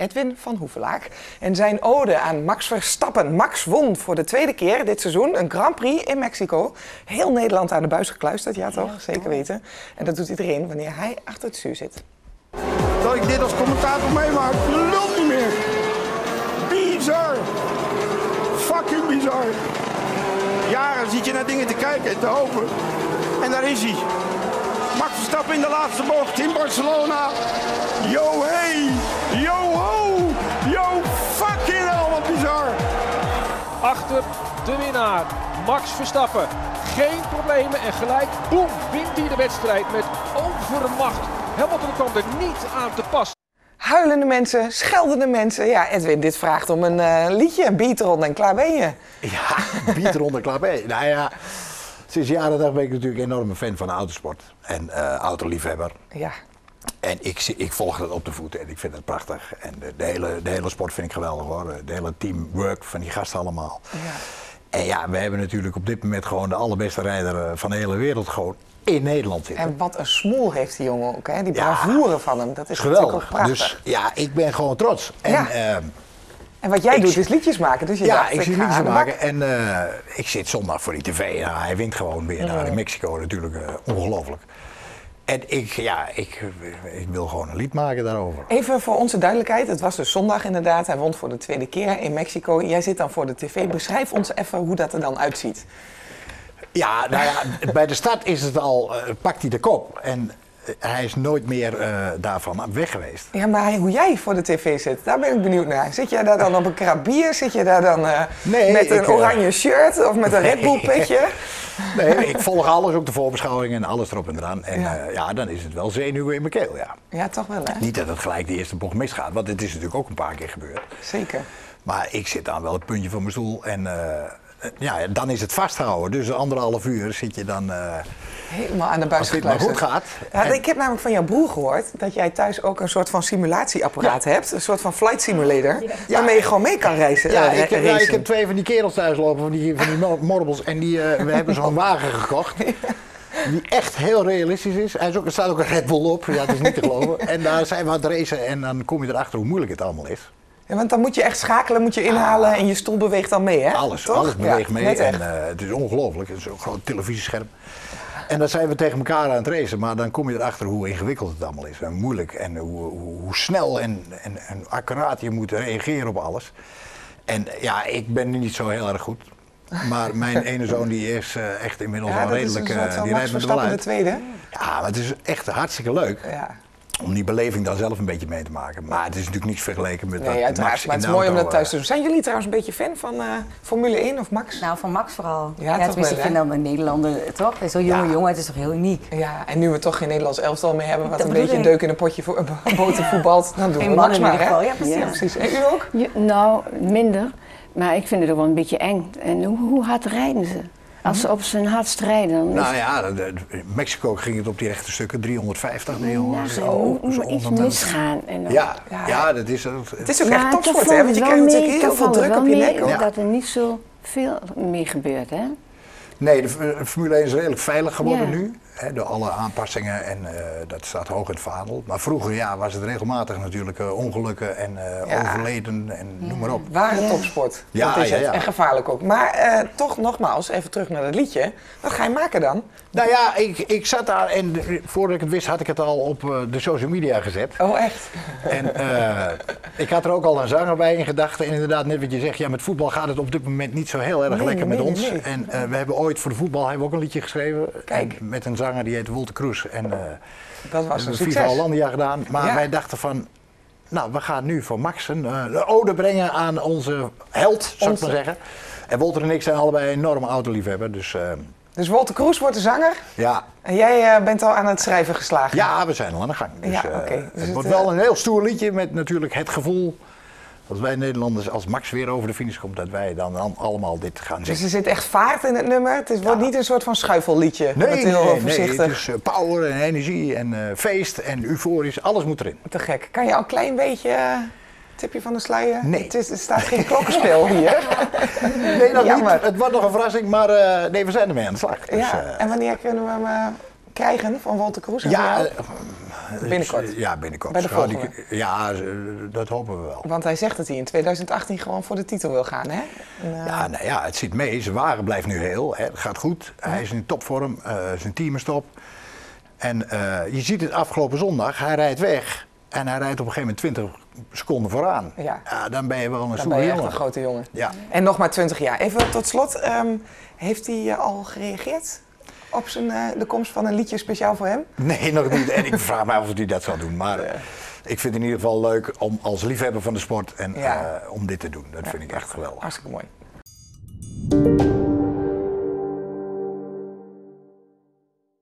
Edwin van Hoevelaak. En zijn ode aan Max Verstappen. Max won voor de tweede keer dit seizoen een Grand Prix in Mexico. Heel Nederland aan de buis gekluisterd, ja toch? Zeker weten. En dat doet iedereen wanneer hij achter het stuur zit. Dat ik dit als commentator meemaak, lult niet meer. Bizar. Fucking bizar. Jaren zit je naar dingen te kijken en te hopen. En daar is hij. Max Verstappen in de laatste bocht in Barcelona. Yo hey. Yo ho. Yo fucking hell, wat bizar. Achter de winnaar, Max Verstappen. Geen problemen en gelijk, boem, wint hij de wedstrijd met overmacht. Hamilton kwam er niet aan te pas. Huilende mensen, scheldende mensen. Ja, Edwin, dit vraagt om een liedje. Een beatron en klaar ben je. Ja, beatron en klaar ben je. Nou ja, sinds jaren dag ben ik natuurlijk een enorme fan van de autosport. En autoliefhebber. Ja. En ik volg dat op de voet en ik vind het prachtig. En de hele sport vind ik geweldig hoor. De hele teamwork van die gasten allemaal. Ja. En ja, we hebben natuurlijk op dit moment gewoon de allerbeste rijder van de hele wereld gewoon in Nederland zitten. En wat een smoel heeft die jongen ook, hè? Die bravoure van hem. Dat is geweldig. natuurlijk ook prachtig. Dus ja, ik ben gewoon trots. Ja. En wat jij doet is liedjes maken. Dus je dacht, ik zie liedjes aan de maken en ik zit zondag voor die tv. Nou, hij wint gewoon weer daar in Mexico natuurlijk ongelooflijk. En ik wil gewoon een lied maken daarover. Even voor onze duidelijkheid, het was dus zondag inderdaad. Hij won voor de tweede keer in Mexico. Jij zit dan voor de tv. Beschrijf ons even hoe dat er dan uitziet. Ja, nou ja, bij de start is het al, pakt hij de kop. En hij is nooit meer daarvan weg geweest. Ja, maar hoe jij voor de tv zit, daar ben ik benieuwd naar. Zit jij daar dan op een krabier? Zit je daar dan met een oranje shirt of met een Red Bull petje? Nee, ik volg alles, ook de voorbeschouwing en alles erop en eraan. En dan is het wel zenuwen in mijn keel, ja. Ja, toch wel, hè? Niet dat het gelijk de eerste bocht misgaat, want het is natuurlijk ook een paar keer gebeurd. Zeker. Maar ik zit dan wel het puntje van mijn stoel en dan is het vasthouden. Dus 1,5 uur zit je dan... helemaal aan de buis als dit maar goed gaat. Ja, ik heb namelijk van jouw broer gehoord dat jij thuis ook een soort van simulatieapparaat hebt. Een soort van flight simulator. Ja. Waarmee je gewoon mee kan reizen. Ja, ik heb 2 van die kerels thuis lopen, van die morbels. En we hebben zo'n wagen gekocht. Die echt heel realistisch is. Er staat ook een Red Bull op. Ja, het is niet te geloven. En daar zijn we aan het racen en dan kom je erachter hoe moeilijk het allemaal is. Ja, want dan moet je echt schakelen, moet je inhalen en je stoel beweegt dan mee, hè? Alles beweegt mee en het is ongelooflijk. Het is ook gewoon een televisiescherm. En dan zijn we tegen elkaar aan het racen, maar dan kom je erachter hoe ingewikkeld het allemaal is. En moeilijk en hoe snel en accuraat je moet reageren op alles. En ja, ik ben niet zo heel erg goed. Maar mijn ene zoon die is echt inmiddels wel redelijk, die rijdt me er wel uit. De tweede. Ja, maar het is echt hartstikke leuk. Ja. Om die beleving dan zelf een beetje mee te maken. Maar het is natuurlijk niks vergeleken met nee, uiteraard, maar het is mooi om dat thuis te doen. Zijn jullie trouwens een beetje fan van Formule 1 of Max? Nou, van Max vooral. Ja, tenminste, ik vind dat een Nederlander toch? Zo'n jonge jongen, het is toch heel uniek. Ja, en nu we toch geen Nederlands elftal meer hebben, wat een beetje een deuk in een potje boter voetbalt, dan doen we Max maar, hè? Ja, precies. Ja, precies. En u ook? Ja, nou, minder. Maar ik vind het ook wel een beetje eng. En hoe hard rijden ze? Als ze op zijn hardst rijden, dan nou ja, in Mexico ging het op die rechte stukken 350, 300. Nou, moet iets misgaan. En dan, ja, dat is het. Het is ook echt topsport, hè? Want je krijgt natuurlijk heel veel druk op je nek. Ja. Dat er niet zo veel mee gebeurt, hè? Nee, de Formule 1 is redelijk veilig geworden nu. Hè, door alle aanpassingen en dat staat hoog in het vaandel. Maar vroeger was het regelmatig natuurlijk ongelukken en overleden en noem maar op. Ware topsport, dat is het. En gevaarlijk ook. Maar toch nogmaals, even terug naar dat liedje. Wat ga je maken dan? Nou ja, ik zat daar en voordat ik het wist had ik het al op de social media gezet. Oh echt? En ik had er ook al een zanger bij in gedachten. En inderdaad, net wat je zegt, met voetbal gaat het op dit moment niet zo heel erg lekker met ons. Nee. En we hebben ooit voor de voetbal ook een liedje geschreven. Kijk. En met een zanger die heet Wolter Kroes. En dat was een succes. Viva Hollandia gedaan. Maar wij dachten van, nou, we gaan nu voor Max een ode brengen aan onze held, zou ik maar zeggen. En Wolter en ik zijn allebei een enorme autoliefhebber. Dus Wolter Kroes wordt de zanger? Ja. En jij bent al aan het schrijven geslagen? Ja, we zijn al aan de gang. Dus, Dus het wordt wel een heel stoer liedje met natuurlijk het gevoel dat wij Nederlanders, als Max weer over de finish komt, dat wij dan allemaal dit gaan zingen. Dus er zit echt vaart in het nummer? Het wordt niet een soort van schuifelliedje? Nee, het is power en energie en feest en euforisch, alles moet erin. Te gek. Kan je al een klein beetje... tipje van de sluier? Nee. Er staat geen klokkenspel hier. Nee, dat niet. Het wordt nog een verrassing, maar we zijn ermee aan de slag. Dus, en wanneer kunnen we hem krijgen van Wolter Kroes? Binnenkort? Ja, binnenkort. Bij de volgende? Ja, dat hopen we wel. Want hij zegt dat hij in 2018 gewoon voor de titel wil gaan, hè? Ja, nou ja, het zit mee. Zijn wagen blijft nu heel. Hè. Het gaat goed. Hij is in topvorm. Zijn team is top. En je ziet het afgelopen zondag. Hij rijdt weg. En hij rijdt op een gegeven moment 20 seconden vooraan. Ja. Dan ben je wel een Dan stoere ben je echt jongen. een grote jongen. Ja. En nog maar 20 jaar. Even tot slot. Heeft hij al gereageerd op de komst van een liedje speciaal voor hem? Nee, nog niet. En ik vraag me af of hij dat zal doen. Maar ik vind het in ieder geval leuk om als liefhebber van de sport en om dit te doen. Dat vind ik echt geweldig. Hartstikke mooi.